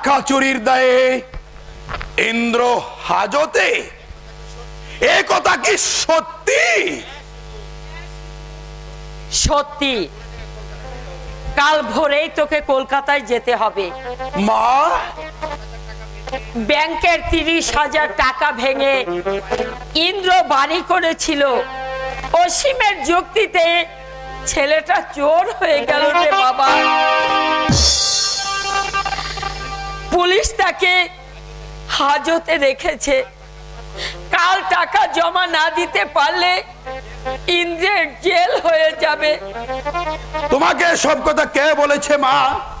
টাকা চুরির দায়ে ইন্দ্র হাজতে, এ কথা কি সত্যি? সত্যি। কাল ভোরেই তোকে কলকাতায় যেতে হবে। মা, ব্যাংকের 30,000 টাকা ভেঙে ইন্দ্র বাড়ি করেছিল। অসীমের যুক্তিতে ছেলেটা চোর হয়ে গেল রে বাবা। পুলিশ তাকে হাজতে রেখেছে। কাল টাকা জমা না দিতে পারলে ইন্দ্রের জেল হয়ে যাবে। তোমাকে সব কথা কে বলেছে মা?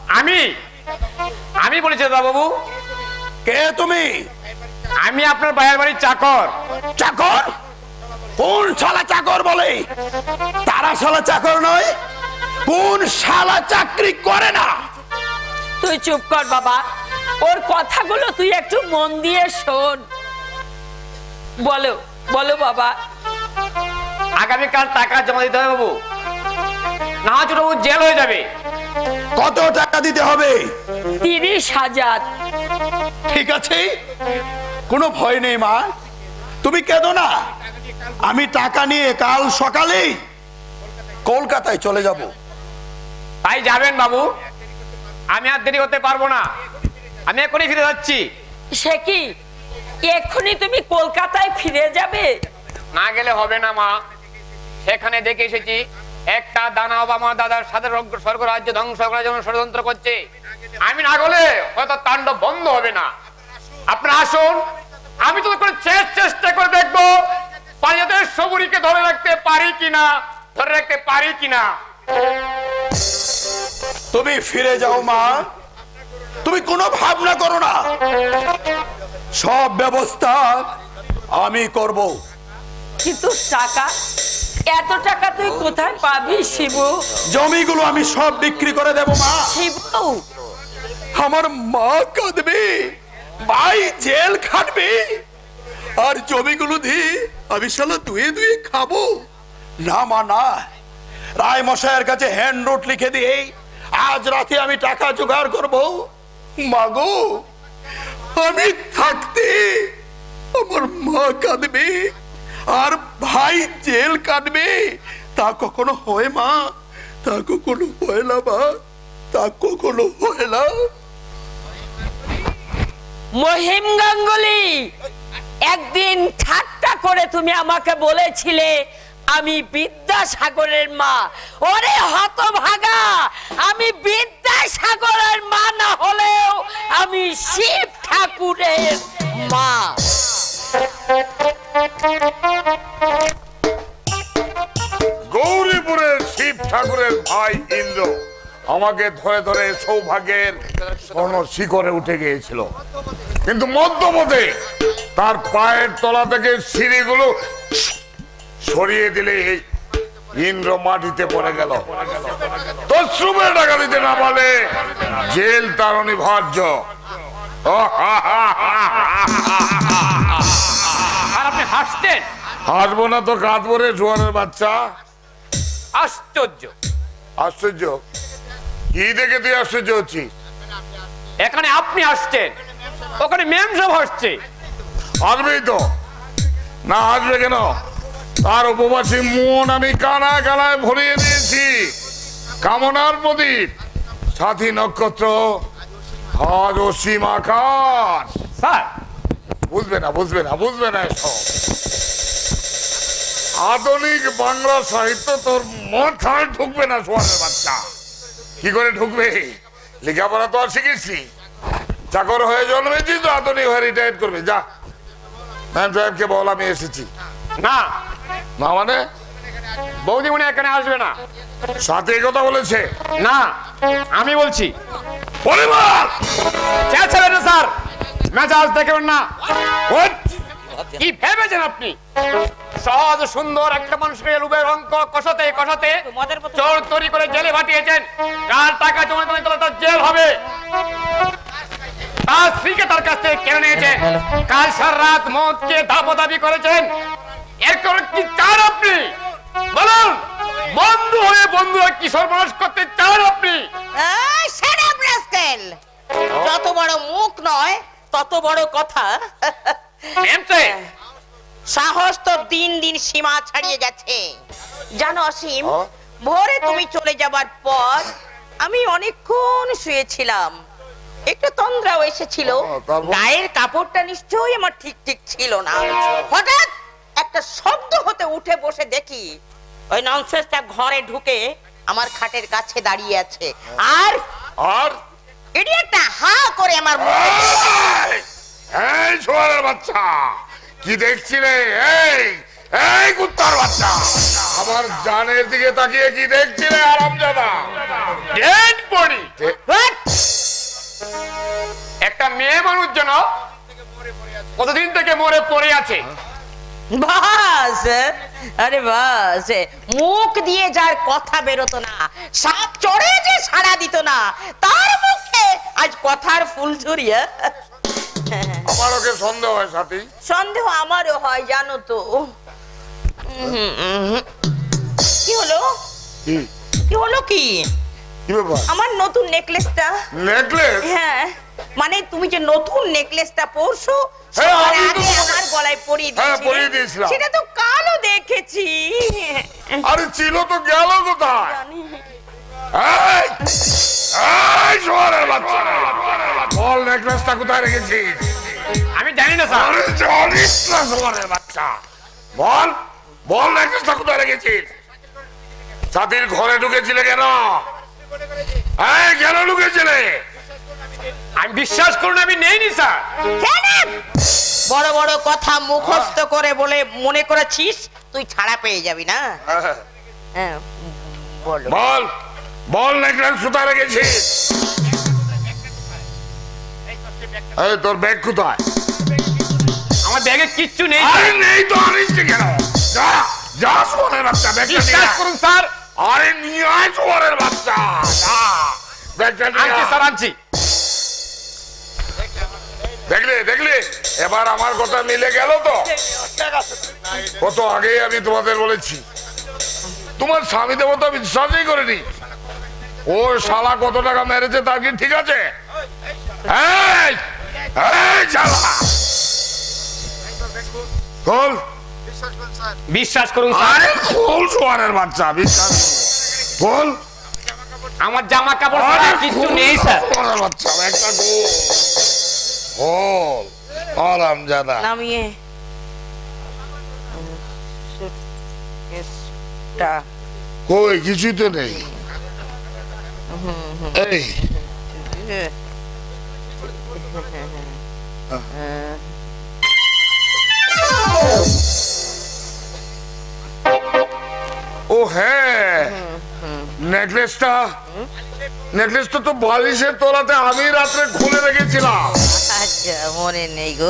আমি বলেছি দাদাবাবু। কে তুমি? আমি আপনার ভাইয়ের বাড়ির চাকর। চাকর? কোন শালা চাকর বলে? তারা শালা চাকর নয়। কোন শালা চাকরি করে না? তুই চুপ কর বাবা, ওর কথাগুলো তুই একটু মন দিয়ে শোন। বলো বলো বাবা। আগামীকাল টাকা জমা দিতে হবে বাবু, না হয় ছোট বাবু জেল হয়ে যাবে। কত টাকা দিতে হবে? 30,000। ঠিক আছে, কোনো ভয় নেই মা, তুমি কেঁদো না। আমি টাকা নিয়ে কাল সকালেই কলকাতায় চলে যাব। তাই যাবেন বাবু? আমি আর দেরি করতে পারবো না, আমি এখনই ফিরে যাচ্ছি। সে কি এক্ষুনি তুমি কলকাতায় ফিরে যাবে? না গেলে হবে না মা, সেখানে দেখে এসেছি একটা দানব আমার দাদার সাথে স্বর্গরাজ্য ধ্বংস করার জন্য ষড়যন্ত্র করছে। আমি না গেলে হয়তো তাণ্ডব বন্ধ হবে না। আপনারা আসুন, আমি তো চেষ্টা করে দেখবো পালিয়ে সবুরিকে ধরে রাখতে পারি কিনা। তুমি ফিরে যাও মা, তুমি কোনো ভাবনা করো না, সব ব্যবস্থা আমি করব। কিন্তু টাকা, এত টাকা তুই কোথায় পাবি শিবু? জমিগুলো আমি সব বিক্রি করে দেব মা। শিবু, আমার মা কাঁদবে, ভাই জেল খাটবে, আর জমিগুলো দিয়ে আমি শালা দুয়ে দুয়ে খাবো। না মা না, রায় মশাইয়ের কাছে হ্যান্ড নোট লিখে দিয়ে আজ রাতে আমি টাকা জোগাড় করবো। মাগো, আমি থাকতে আমার মা কাঁদবে আর ভাই জেল কাটবে, তা কখনো হয় মা? তা কখনো হয় না মা, তা কখনো হয় না। মহিম গাঙ্গুলি, একদিন ঠাট্টা করে তুমি আমাকে বলেছিলে আমি বিদ্যাসাগরের মা। ওরে হতভাগা, আমি বিদ্যাসাগরের মা না হলেও আমি শিব ঠাকুরের মা। গৌরীপুরের শিব ঠাকুরের ভাই ইন্দ্র আমাকে ধরে ধরে সৌভাগ্যের স্বর্ণ শিখরে উঠে গিয়েছিল, কিন্তু মধ্যপথে তার পায়ের তলা থেকে সিঁড়িগুলো সরিয়ে দিলে ইন্দ্র মাটিতে পড়ে গেল। তশ্রুমে টাকা দিতে না পারলে জেল তার অনিবার্য। আর আপনি হাসতেন? হাসবো না তো কাঁদবো রে জোয়ারের বাচ্চা। আশ্চর্য। আশ্চর্য? কি দেখে তুই আশ্চর্য হচ্ছিস? এখানে আপনি আসছেন, ওখানে ম্যাম সব হাসছে। আসবেই তো, না আসবে কেন? তার উপবাসী মন আমি কানায় কানায় ভরিয়ে দিয়েছি কামনার প্রদীপ, সাথী নক্ষত্র, আজ অসীম আকাশ। স্যার, বুঝবে না এসব আধুনিক বাংলা সাহিত্য তোর মাথায় ঢুকবে না সোয়ারের বাচ্চা। কি করে ঢুকবে? লেখাপড়া তো আর শিখেছি, চাকর হয়ে জন্মেছি তো আধুনিক হয়ে রিটায়ার করবে। যা ম্যাম সাহেবকে বল আমি এসেছি। না না মানে? বৌদিমণি এখানে আসবে না। সাথে কথা বলেছে? না, আমি বলছি। পরিবার স্যার, মেজাজ দেখবেন না। কি ভেবেছেন আপনি? সহজ সুন্দর একটা মানুষকে রূপের অঙ্ক কষাতে কষাতে চোর তৈরি করে জেলে পাঠিয়েছেন। কার টাকা জমা দিলে তার জেল হবে। তার স্ত্রীকে তার কাছ থেকে কেড়ে নিয়েছেন। কাল সারা রাত মদ খেয়ে দাবি করেছেন। এরপর কি চান আপনি বলুন? বন্ধু হয়ে বন্ধুরা কি সর্বনাশ করতে চান আপনি? যত বড় মুখ নয় তত বড় কথা। সাহস তো দিন দিন সীমা ছাড়িয়ে গেছে জানো অসীম। ভোরে তুমি চলে যাবার পর আমি অনেকক্ষণ শুয়েছিলাম, একটু তন্দ্রাও এসেছিল, গায়ের কাপড়টা নিশ্চয়ই আমার ঠিক ঠিক ছিল না। হঠাৎ একটা শব্দ হতে উঠে বসে দেখি ওই ননসেন্সটা ঘরে ঢুকে আমার খাটের কাছে দাঁড়িয়ে আছে, আর আর ইডিয়েটটা হা করে আমার মুখে। এই ছোয়ারের বাচ্চা, কি দেখছিলে? এই এই কুত্তার বাচ্চা, আমার জানের দিকে তাকিয়ে কি দেখছিলে? আরামজাদা ডেড বডি। What? একটা মেয়ে মানুষ যেন কতদিন থেকে মরে পড়ে আছে। বাস, আরে বাস, মুখ দিয়ে যার কথা বেরোতো না, সাপ চড়ে যে সাড়া দিত না, তার মুখে আজ কথার ফুল ঝরিয়ে। আমার ওকে সন্দেহ হয় সাথী। সন্দেহ আমারও হয় জানো তো। কি হলো? কি হলো? কি কি ব্যাপার? আমার নতুন নেকলেসটা। নেকলেস? হ্যাঁ, মানে তুমি যে নতুন নেকলেসটা পরছো হ্যাঁ, সবার আমি তো আগে তোমাকে- আমার গলায় পরিয়ে হ্যাঁ, দিয়েছিলে। পরিয়ে দিয়েছিলাম। সেটা তো কালও দেখেছি। আরে ছিল তো, গেল কোথায়? জানি। এই এই ছোয়ারের বাচ্চা, বল নেকলেসটা কোথায় রেখেছিস? আমি জানি না স্যার। আরে জানিস না ছোয়ারের বাচ্চা, বল বল নেকলেসটা কোথায় রেখেছিস? সাথীর ঘরে ঢুকেছিলে কেন? এই কেন ঢুকেছিলে? আমি বিশ্বাস করুন আমি নেইনি স্যার। বড় বড় কথা মুখস্থ করে বলে মনে করেছিস তুই ছাড়া পেয়ে যাবি না? হ্যাঁ, বলো। বল বল নেকলেস কোথায় রেখেছিস? এই তোর ব্যাগ কোথায়? আমার ব্যাগে কিচ্ছু নেই আরে স্যার। নেই তো, আনিস না কেন? যা যা ছোয়ারের বাচ্চা, ব্যাগটা নিয়ে বিশ্বাস আয়। করুন স্যার। আরে নিয়ে আয় ছোয়ারের বাচ্চা, যা ব্যাগটা নিয়ে আনছি আয়। স্যার, আনছি। দেখলে দেখলে এবার আমার কথা মিলে গেল তো? কত আগে আমি তোমাদের বলেছি, তোমার স্বামী দেবতা বিশ্বাসই করিনি। ও শালা কত টাকা মেরেছে তার কি ঠিক আছে? এই এই শালা খোল, বিশ্বাস করুন স্যার। আরে খোল ছোয়ারের বাচ্চা, বিশ্বাস করো। খোল, আমার জামা কাপড় আরে ছাড়া কিচ্ছু খোল নেই স্যার। ছোয়ারের বাচ্চা, একটা খোল, খোল আরামজাদা। নামিয়ে সুটকেসটা। কই কিছুই তো নেই। এই ও হ্যাঁ, নেকলেসটা নেকলেসটা তো বালিশের তলাতে আমি রাত্রে খুলে রেখেছিলাম। আচ্ছা, মনে নেই গো।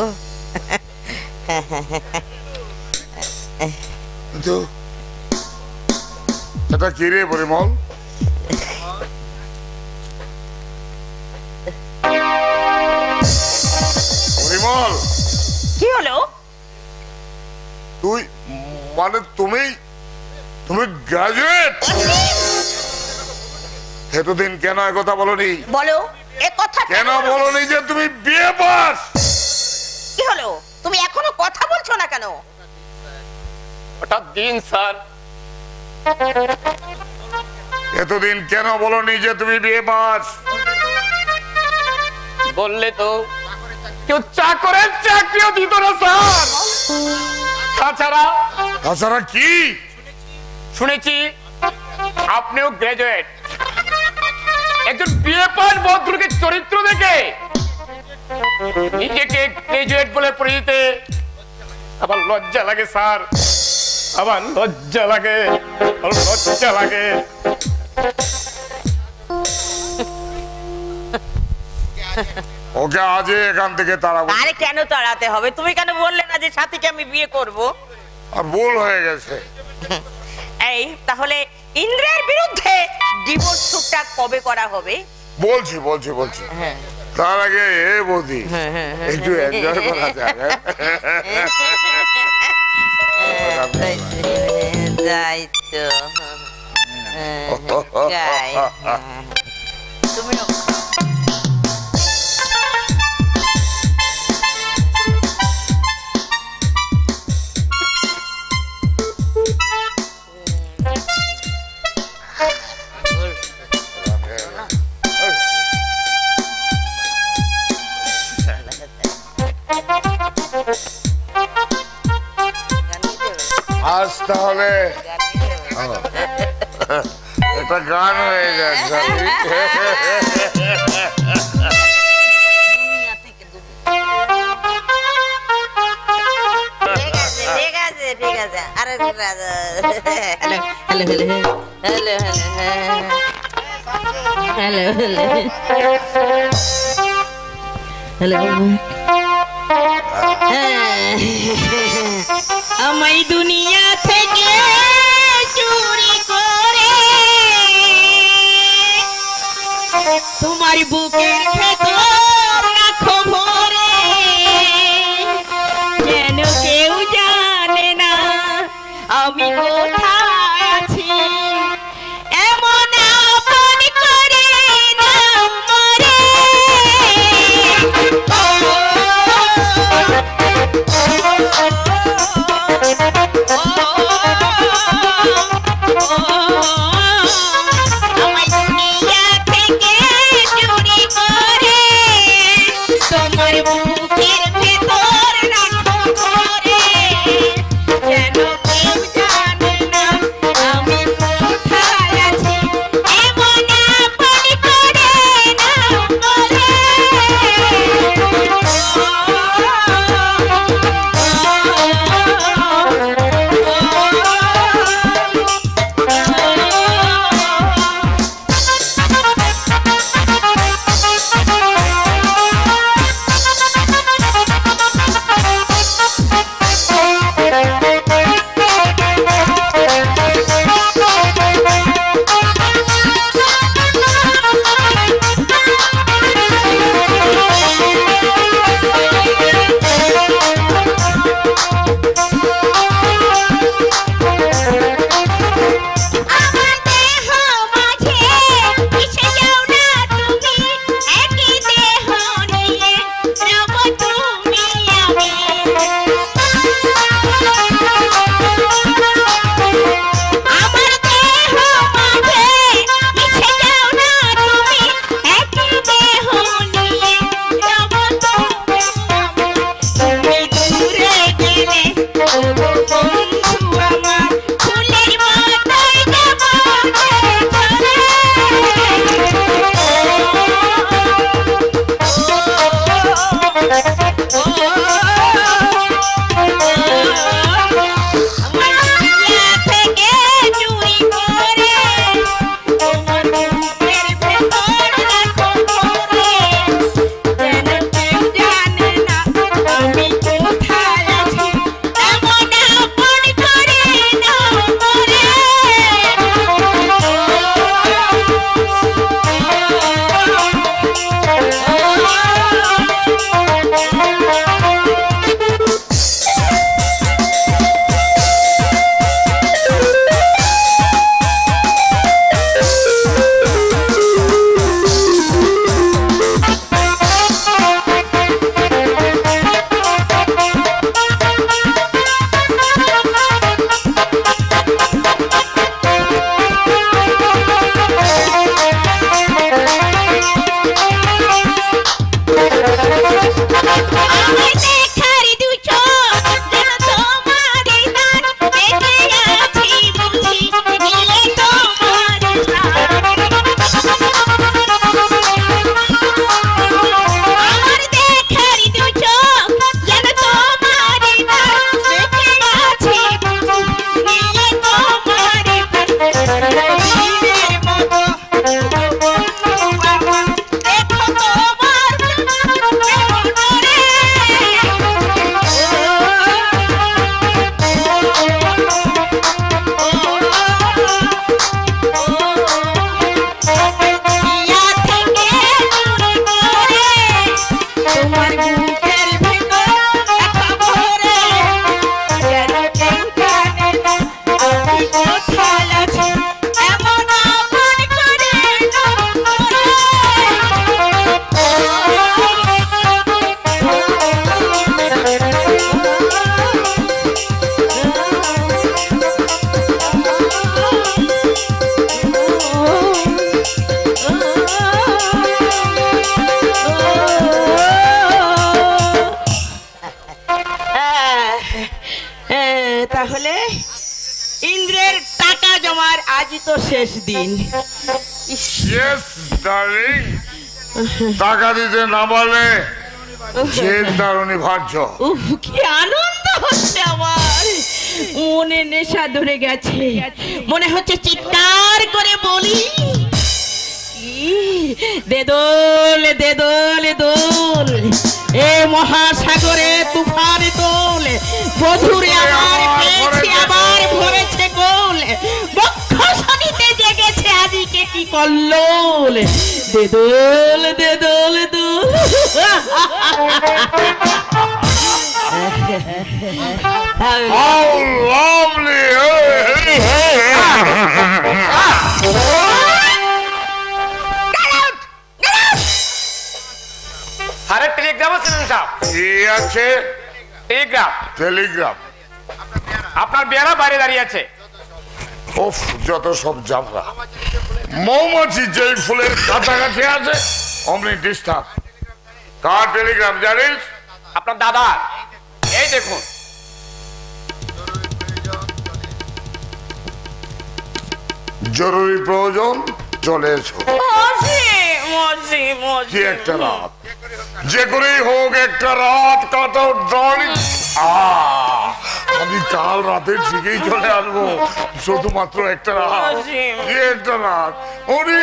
তো এটা কি রে পরিমল? পরিমল, কি হলো? তুই মানে তুমি তুমি গ্রাজুয়েট? এতদিন কেন একথা বলনি? বলো, এ কথা কেন বলনি যে তুমি বিয়ে পাস? কি হলো? তুমি এখনো কথা বলছো না কেন? ওটা দিন স্যার। এতদিন কেন বলনি যে তুমি বিয়ে পাস? বললে তো কেউ চাকরের চাকরিও দিত না স্যার। তাছাড়া তাছাড়া কি শুনেছি আপনিও গ্রাজুয়েট। একজন বিয়ে পাস ভদ্রলোকের চরিত্র দেখে নিজেকে গ্রাজুয়েট বলে পরিচিতে আবার লজ্জা লাগে স্যার, আবার লজ্জা লাগে, লজ্জা লাগে। ওকে আজই এখান থেকে তাড়াবো। আরে কেন তাড়াতে হবে? তুমি কেন বললে না যে সাথীকে আমি বিয়ে করব? আর ভুল হয়ে গেছে। এই তাহলে ইন্দ্রের বিরুদ্ধে ডিভোর্স সুটটা কবে করা হবে? বলছি বলছি বলছি তার আগে এ বৌদি একটু এনজয় করা যাক। তাই তো। যাই। তুমিও তাহলে এটা গান হয়ে যাক ঠিক আছে ঠিক আছে আরে hello hello hello hello hello আমায় দুনিয়া থেকে চুরি করে তোমার বুকের ভেতর রাখো ভরে যেন কেউ জানে না আমি কোথায় আছি এমন আপন করে নাও মরে আমায় দুনিয়া থেকে চুরি করে তোমার বুকের ভেতর রাখো ভরে যেন কেউ জানে না আজই তো শেষ দিন। ইয়েস ডার্লিং, টাকা দিতে না পারলে জেলদার অনিবার্য। উফ, কি আনন্দ হচ্ছে আমার, মনে নেশা ধরে গেছে, মনে হচ্ছে চিৎকার করে বলি, দে দোল দে দোল দোল, এ মহাসাগরে তুফান তোল, বধুরে আমার পেয়েছে আবার ভরেছে গোল, বক্ষ শনিতে জেগেছে আজকে কি কল্লোল, দে দোল দে দোল দোল। How lovely! আরে টেলিগ্রাম আছে সাহেব। কি আছে? টেলিগ্রাম। টেলিগ্রাম? আপনার বেয়ারা বাইরে দাঁড়িয়ে আছে। ওফ, যত সব জাফরা। মৌমাছি যেই ফুলের কাছাকাছি আছে অমনি ডিস্টার্ব। কার টেলিগ্রাম জানিস? আপনার দাদা, এই দেখুন। জরুরি প্রয়োজন, চলে এসো। কি একটা রাত, যে করেই হোক একটা রাত কাটাও ডার্লিং। আমি কাল রাতে ঠিকই চলে আসবো, শুধুমাত্র একটা রাত। কি একটা রাত, উনি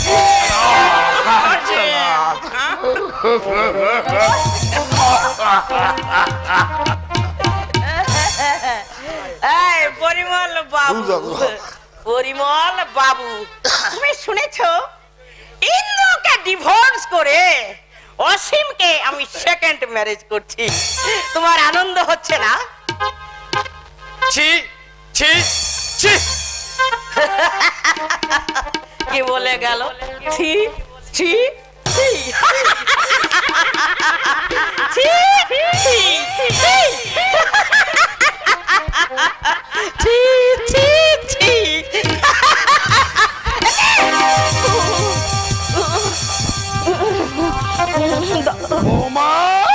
পরিমল বাবু, পরিমল বাবু, তুমি শুনেছো ইন্দ্রকে ডিভোর্স করে অসীমকে আমি সেকেন্ড ম্যারেজ করছি, তোমার আনন্দ হচ্ছে না? ছি ছি ছি। কি বলে গেল? ছি ছি ছি ছি ছি ছি ছি ছি। বৌমা,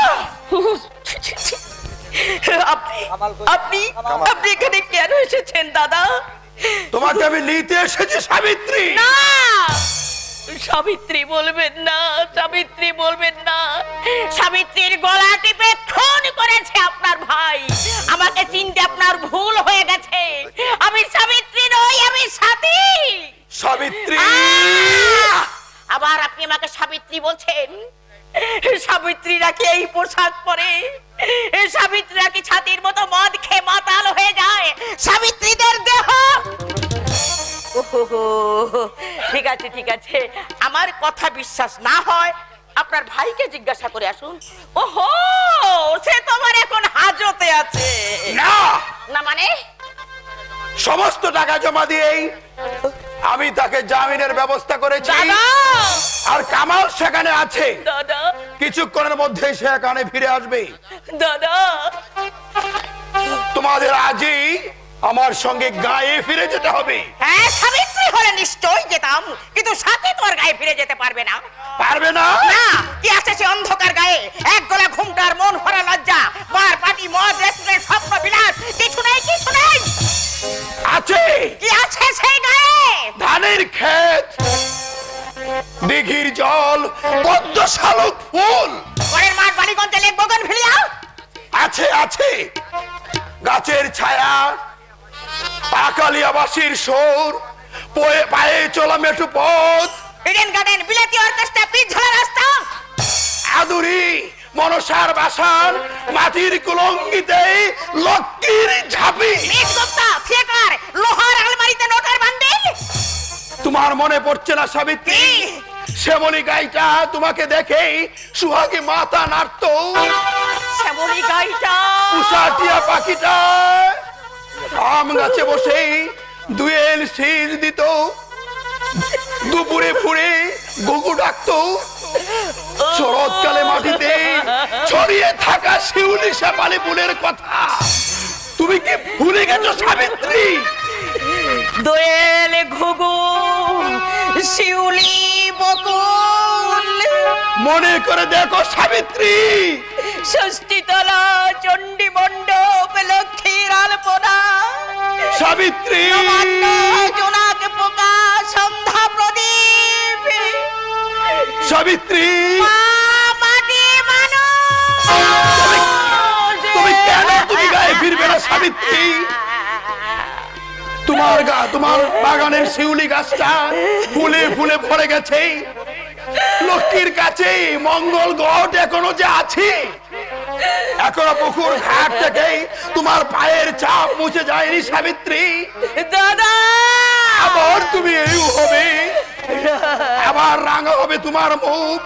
আপনি আপনি আপনি এখানে কেন এসেছেন দাদা? তোমাকে আমি নিতে এসেছি সাবিত্রী। না, সাবিত্রী বলবেন না, সাবিত্রী বলবেন না। সাবিত্রীর গলা টিপে খুন করেছে আপনার ভাই। আমাকে চিনতে আপনার ভুল হয়ে গেছে। আমি সাবিত্রী নই, আমি সাথী। সাবিত্রী, আবার আপনি আমাকে সাবিত্রী বলছেন? সাবিত্রীরা কি এই পোশাক পরে? সাবিত্রীরা কি ছাতির মতো মদ খেয়ে মাতাল হয়ে যায়? সাবিত্রীদের দেহ। ঠিক আছে ঠিক আছে, আমার কথা বিশ্বাস না হয় আপনার ভাইকে জিজ্ঞাসা করে আসুন। ওহো, সে তোমার এখন হাজতে আছে। না না মানে? সমস্ত টাকা জমা দিয়েই আমি তাকে জামিনের ব্যবস্থা করেছি। দাদা, আর কামাল সেখানে আছে, দাদা, কিছুক্ষণের মধ্যে সে এখানে ফিরে আসবে। দাদা, তোমাদের আজই আমার সঙ্গে গায়ে ফিরে যেতে হবে। হ্যাঁ, সাবিত্রী হলে নিশ্চয়ই যেতাম, কিন্তু সাথে তো আর গায়ে ফিরে যেতে পারবে না। পারবে না? না, কি আছে সে অন্ধকার গায়ে? এক গলা ঘুমটার মন ভরা লজ্জা, বার পার্টি, মদ, রেস্টুরেন্ট, স্বপ্ন বিলাস, কিছু নেই, কিছু নেই। আছে। কি আছে সেই গায়ে? ধানের ক্ষেত, দিঘির জল, পদ্ম শালুক ফুল। ঘরের মাঠ, বালিগঞ্জে লেক, বগনভিলিয়া। আছে আছে, গাছের ছায়া, পাকালিয়াবাসীর সোর, পায়ে চলা মেঠু পথ, ইডেন গার্ডেন, বিলাতি অর্কেস্ট্রা, পিচ ঝোলা রাস্তা। আদুরি মনসার বাসার, মাটির কুলঙ্গিতে লক্ষ্মীর ঝাঁপি, মিটগুপ্তা, থিয়েটার, লোহার আলমারিতে নোটের বান্ডিল। তোমার মনে পড়ছে না সাবিত্রী? শ্যামলী গাইটা তোমাকে দেখেই সুহাগী মাথা নাড়ত। শ্যামলী গাইটা, উষাটিয়া পাখিটা আম গাছে বসেই দুয়েল শীষ দিত, দুপুরে ফুড়ে গুগু ডাকতো, শরৎকালে মাটিতে ছড়িয়ে থাকা শিউলি শ্যাপালি ফুলের কথা তুমি কি ভুলে গেছো সাবিত্রী? দোয়েল, ঘুঘু, শিউলি, বকুল, মনে করে দেখো সাবিত্রী। ষষ্ঠীতলা, চণ্ডী মণ্ডপ, লক্ষ্মীর আলপনা, সাবিত্রী, জোনাক সাবিত্রী, মাটি মানুষ, তুমি কেন তুমি গায়ে ফিরবে না সাবিত্রী? তোমার বাগানের শিউলি গাছটা ফুলে ফুলে ভরে গেছে। লক্ষ্মীর কাছে মঙ্গল গড় এখনো যে আছে, এখনো পুকুর ঘাট থেকে তোমার পায়ের চাপ মুছে যায়নি সাবিত্রী। দাদা আবার তুমি এই হবে, আবার রাঙা হবে তোমার মুখ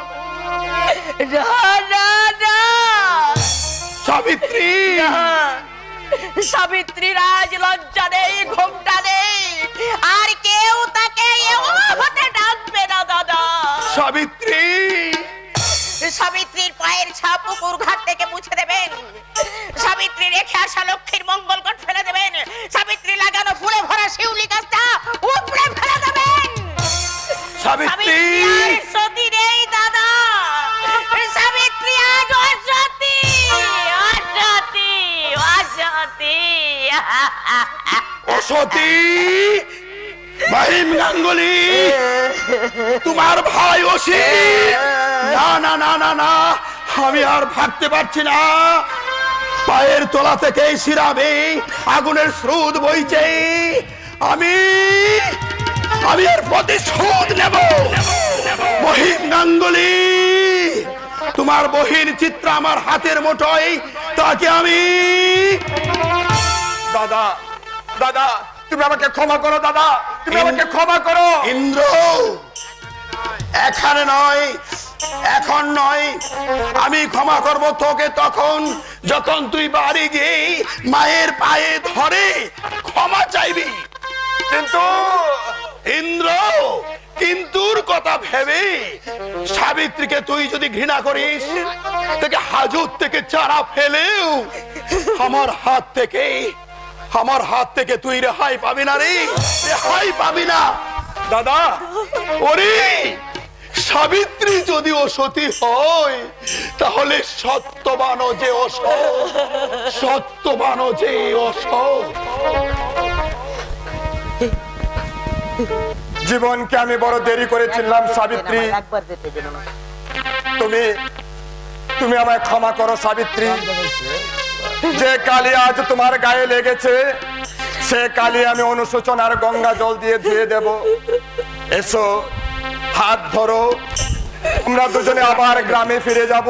সাবিত্রী। সাবিত্রী রাজ লজ্জা নেই, ঘোমটা নেই, আর কেউ তাকে হতে ডাকবে না দাদা। সাবিত্রী, সাবিত্রীর পায়ের ছাপ পুকুর ঘাট থেকে মুছে দেবেন। সাবিত্রী রেখে আসা লক্ষ্মীর মঙ্গল ঘট ফেলে দেবেন। সাবিত্রী লাগানো ফুলে ভরা শিউলি গাছটা উপড়ে ফেলে দেবেন। সাবিত্রী সতী নেই দাদা, সাবিত্রী আজ অসতী, অসতী, অসতী। অসতী মহিম গাঙ্গুলি, তোমার ভাই অসি। না না না না না, আমি আর ভাবতে পারছি না। পায়ের তলা থেকে শিরাবে আগুনের স্রোত বইছে। আমি এর প্রতিশোধ নেব। মহিম গাঙ্গুলি, তোমার বহির চিত্র আমার হাতের মুঠোয়, তাকে আমি। দাদা, দাদা, তুমি আমাকে ক্ষমা করো দাদা, তুমি আমাকে ক্ষমা করো। ইন্দ্র, এখানে নয়, এখন নয়, আমি ক্ষমা করব তোকে তখন যখন তুই বাড়ি গিয়ে মায়ের পায়ে ধরে ক্ষমা চাইবি। কিন্তু ইন্দ্র, কিন্তুর কথা ভেবে সাবিত্রীকে তুই যদি ঘৃণা করিস, তাকে হাজত থেকে চারা ফেলেও আমার হাত থেকে তুই রেহাই পাবি না রে, রেহাই পাবি না। দাদা, ওরে সাবিত্রী যদি অসতী হয়, তাহলে সত্যবানও যে অসৎ, সত্যবানও যে অসৎ। জীবনকে আমি বড় দেরি করেছিলাম সাবিত্রী, তুমি আমায় ক্ষমা করো সাবিত্রী। যে কালি আজ তোমার গায়ে লেগেছে, সে কালি আমি অনুশোচনার গঙ্গা জল দিয়ে ধুয়ে দেব। এসো, হাত ধরো, আমরা দুজনে আবার গ্রামে ফিরে যাব।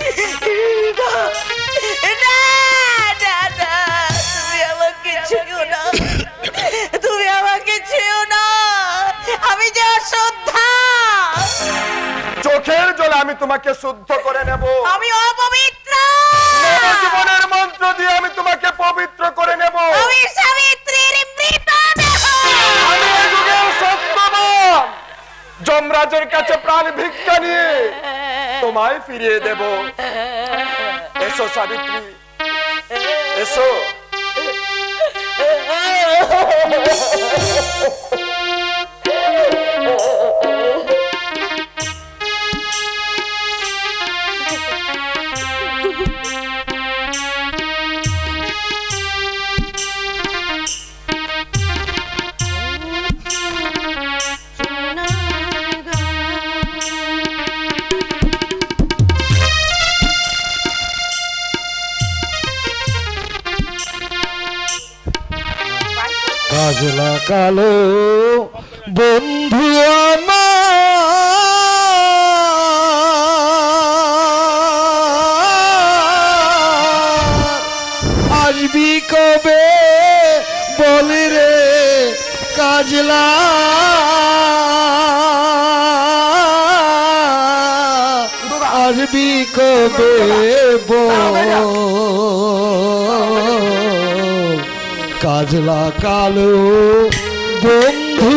তুমি আমাকে ছেড়ো না, আমি যে অশুদ্ধা। চোখের জলে আমি তোমাকে শুদ্ধ করে নেব। আমি অপবিত্র, জীবনের মন্ত্র দিয়ে আমি তোমাকে পবিত্র করে নেব। আমি সাবিত্রীর মৃতদেহ। আমি এই যুগের সত্যবান, যমরাজের কাছে প্রাণ ভিক্ষা নিয়ে তোমায় ফিরিয়ে দেব। এসো সাবিত্রী, এসো। কাজলা কালো বন্ধু আমার, আসবি কবে বলি রে কাজলা, আসবি কবে বল কাজলা কালো বন্ধু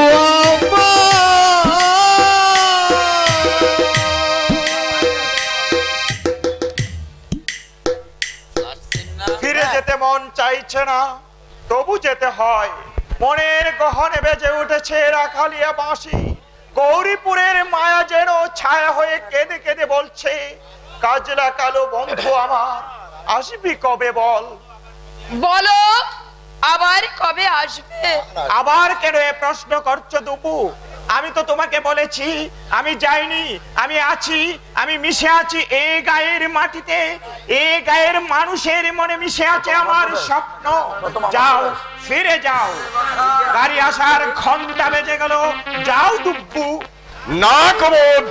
ফিরে যেতে মন চাইছে না, তবু যেতে হয়। মনের গহনে বেজে উঠেছে রাখালিয়া বাঁশি। গৌরীপুরের মায়া যেন ছায়া হয়ে কেঁদে কেঁদে বলছে, কাজলা কালো বন্ধু আমার, আসবি কবে বল। বলো, আবার কবে আসবে? আবার কেন এ প্রশ্ন করছো দুপু? আমি তো তোমাকে বলেছি আমি যাইনি, আমি আছি, আমি মিশে আছি এই গায়ের মাটিতে, এই গায়ের মানুষের মনে মিশে আছে আমার স্বপ্ন। যাও, ফিরে যাও, গাড়ি আসার ঘন্টা বেজে গেল, যাও দুব্বু। না কমল,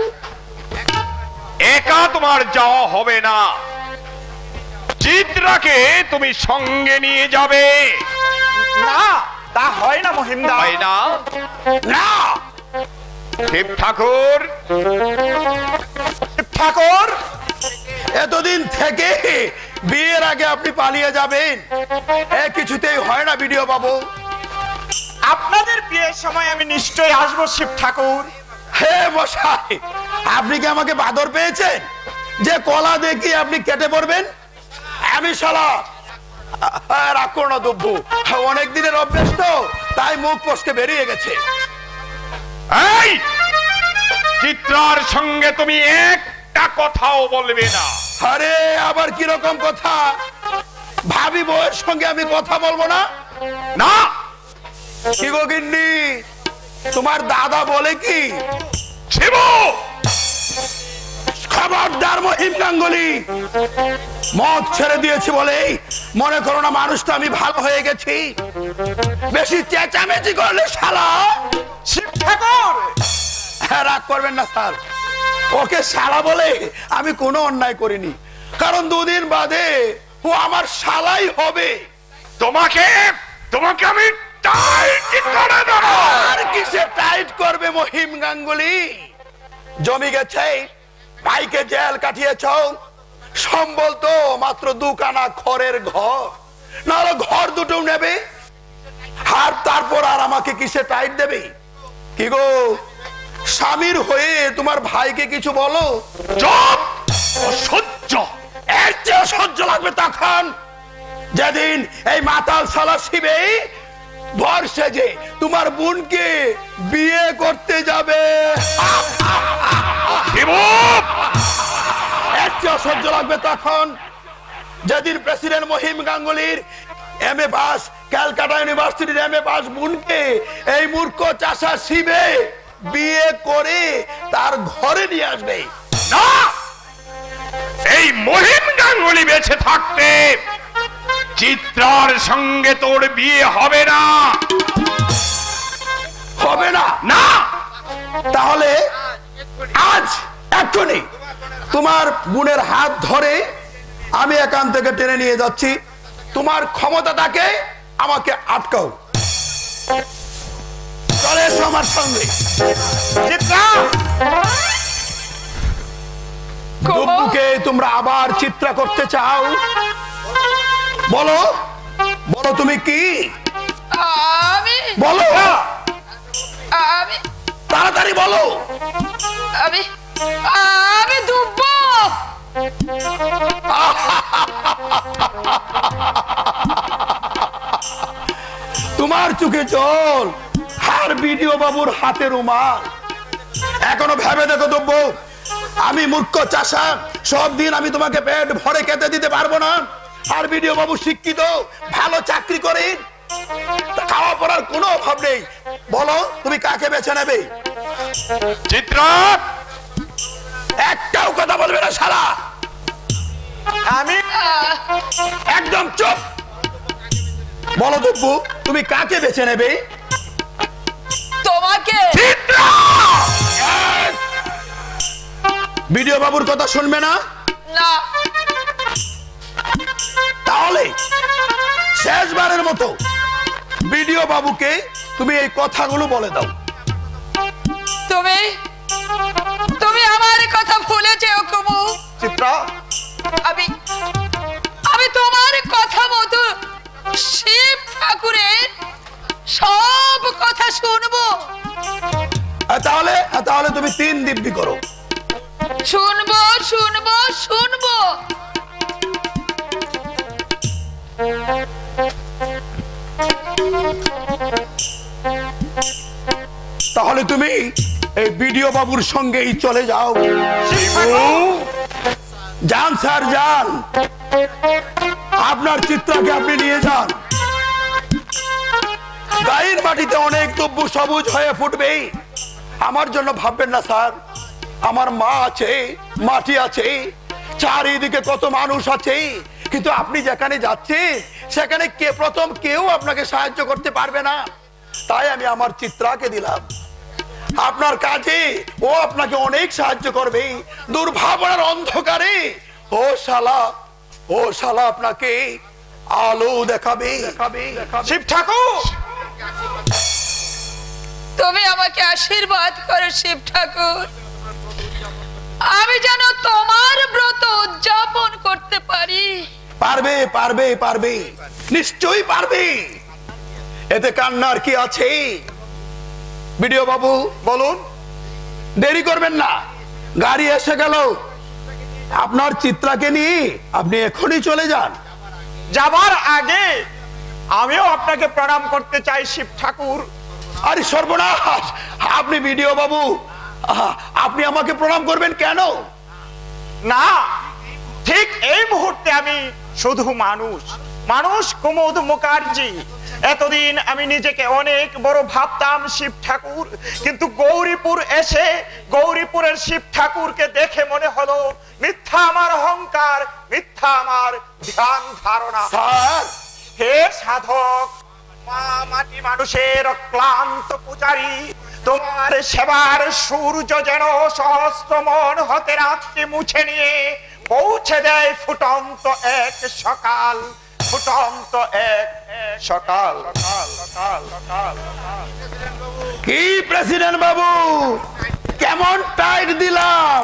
একা তোমার যাওয়া হবে না, চিত্রাকে তুমি সঙ্গে নিয়ে যাবে। না, তা হয় না মহিমদা। হয় না? না শিব ঠাকুর, ঠাকুর, এতদিন থেকে বিয়ের আগে আপনি পালিয়ে যাবেন, এ কিছুতেই হয় না ভিডিও বাবু। আপনাদের বিয়ের সময় আমি নিশ্চয়ই আসবো শিব ঠাকুর। হে মশাই, আপনি কি আমাকে বাদর পেয়েছেন যে কলা দেখি আপনি কেটে পড়বেন? আমি শালা রাগ করো না দুব্বু, অনেক দিনের অভ্যেস তো, তাই মুখ ফসকে বেরিয়ে গেছে। এই চিত্রার সঙ্গে তুমি একটা কথাও বলবে না। আরে আবার কিরকম কথা? ভাবি বউয়ের সঙ্গে আমি কথা বলবো না? না, কি গো গিন্নি, তোমার দাদা বলে কি? শিব, খবরদার মহিম গাঙ্গুলি, মদ ছেড়ে দিয়েছি বলেই মনে করো না মানুষটা আমি ভালো হয়ে গেছি। বেশি চেঁচামেচি করলে শালা। শিব ঠাকুর, রাগ করবেন না স্যার, ওকে শালা বলে আমি কোনো অন্যায় করিনি, কারণ দুদিন বাদে ও আমার শালাই হবে। তোমাকে তোমাকে আমি টাইট করে দেবো। আর কিসে টাইট করবে মহিম গাঙ্গুলি? জমি গেছে, ভাইকে জেল কাটিয়েছ, সম্বল তো মাত্র দুখানা খড়ের ঘর, নাহলে ঘর দুটো নেবে, আর তারপর আর আমাকে কিসে টাইট দেবে? কি গো, স্বামীর হয়ে তোমার ভাইকে কিছু বলো। চুপ, অসহ্য। এর চেয়ে সহ্য লাগবে তখন যেদিন এই মাতাল শালা শিবে ভর সেজে তোমার বোনকে বিয়ে করতে যাবে। শিব, এর চেয়ে অসহ্য লাগবে তখন যেদিন প্রেসিডেন্ট মহিম গাঙ্গুলির MA পাস, ক্যালকাটা ইউনিভার্সিটির MA পাস বোনকে এই মূর্খ চাষা শিবে বিয়ে করে তার ঘরে নিয়ে আসবে। না, এই মহিম গাঙ্গুলি বেঁচে থাকতে চিত্রার সঙ্গে তোর বিয়ে হবে না। হবে না? না, তাহলে আজ এক্ষুনি তোমার বোনের হাত ধরে আমি এখান থেকে টেনে নিয়ে যাচ্ছি, তোমার ক্ষমতা থাকে আমাকে আটকাও। চলে এসো আমার সঙ্গে। চিত্রা, দুব্বুকে তোমরা আবার চিত্রা করতে চাও? বলো বলো, তুমি কি আমি বলো, আমি তাড়াতাড়ি বলো। আমি আমি দুব্বু। তোমার চোখে জল আর ভিডিও বাবুর হাতে রুমাল। এখনো ভেবে দেখো দুব্বু, আমি মূর্খ চাষা, সব দিন আমি তোমাকে পেট ভরে খেতে দিতে পারবো না, আর ভিডিও বাবু শিক্ষিত, ভালো চাকরি করে, খাওয়া পড়ার কোনো অভাব নেই। বলো তুমি কাকে বেছে নেবে? চিত্রা, একটাও কথা বলবে না শালা, আমি একদম চুপ। বলো দুব্বু, তুমি কাকে বেছে নেবে? তোমাকে। ভিডিও বাবুর কথা শুনবে না? না, তাহলে শেষবারের মতো ভিডিও বাবুকে তুমি এই কথাগুলো বলে দাও। তুমি তুমি আমার কথা ভুলে যেও কুমু। চিত্রা, আমি আমি তোমার কথা মতো শিব ঠাকুরের সব কথা শুনবো। তাহলে তাহলে তুমি 3 দিব্যি করো। শুনবো শুনবো শুনবো। তাহলে তুমি এই ভিডিও বাবুর সঙ্গেই চলে যাও। যান স্যার, যান, আপনার চিত্রাকে আপনি নিয়ে যান। গায়ের মাটিতে অনেক দ্রব্য সবুজ হয়ে ফুটবে, আমার জন্য ভাববেন না স্যার। আমার মা আছে, মাটি আছে, চারিদিকে কত মানুষ আছে, কিন্তু আপনি যেখানে যাচ্ছেন সেখানে কেউ আপনাকে সাহায্য করতে পারবে না। তাই আমি আমার চিত্রাকে দিলাম আপনার কাজে, ও আপনাকে অনেক সাহায্য করবে দুর্ভাবনার অন্ধকারে। ও শালা আপনাকে আলো দেখাবে। শিব ঠাকুর, তুমি আমাকে আশীর্বাদ করো শিব ঠাকুর, আমি যেন তোমার ব্রত উদযাপন করতে পারি। পারবে পারবে পারবে, নিশ্চয়ই পারবে। এতে কান্নার কি আছে? বিডিও বাবু বলুন। দেরি করবেন না, গাড়ি এসে গেল। আপনার চিত্রাকে নিয়ে আপনি এখনই চলে যান। যাবার আগে আমিও আপনাকে প্রণাম করতে চাই শিব ঠাকুর। আরে সর্বনাশ, আপনি বিডিও বাবু, আপনি আমাকে প্রণাম করবেন কেন? না, ঠিক এই মুহূর্তে আমি শুধু মানুষ কুমুদ মুখার্জি। এতদিন আমি নিজেকে অনেক বড় ভাবতাম শিব ঠাকুর, কিন্তু গৌরীপুর এসে গৌরীপুরের শিব ঠাকুরকে দেখে মনে হলো মিথ্যা আমার অহংকার, মিথ্যা আমার ধ্যান ধারণা। স্যার, হে সাধক, মা মাটি মানুষের ক্লান্ত পূজারী, তোমার সেবার সূর্য যেন সহস্র মন হতে রাত্রি মুছে নিয়ে পৌঁছে দেয় ফুটন্ত এক সকাল, ফুটন্ত এক সকাল। কি প্রেসিডেন্ট বাবু, কেমন টাইট দিলাম?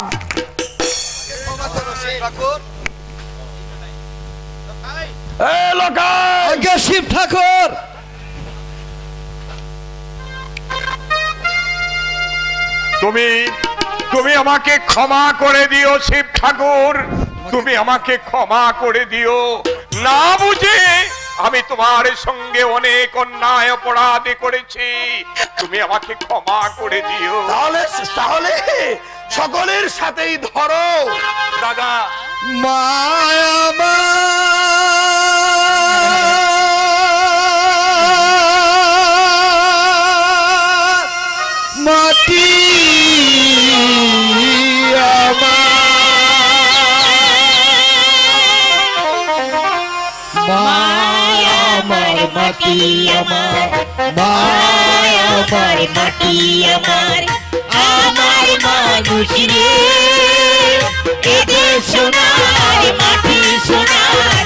আজ্ঞা শিব ঠাকুর। তুমি আমাকে ক্ষমা করে দিও শিব ঠাকুর, তুমি আমাকে ক্ষমা করে দিও। না বুঝে আমি তোমার সঙ্গে অনেক অন্যায় অপরাধ করেছি, তুমি আমাকে ক্ষমা করে দিও। তাহলে সকলের সাথেই ধরো দাদা। মায়া মাটি আমার মাটি আমার, মায়ার মাটি আমার, আমার মানুষ রে, এদের সোনার মাটি সোনার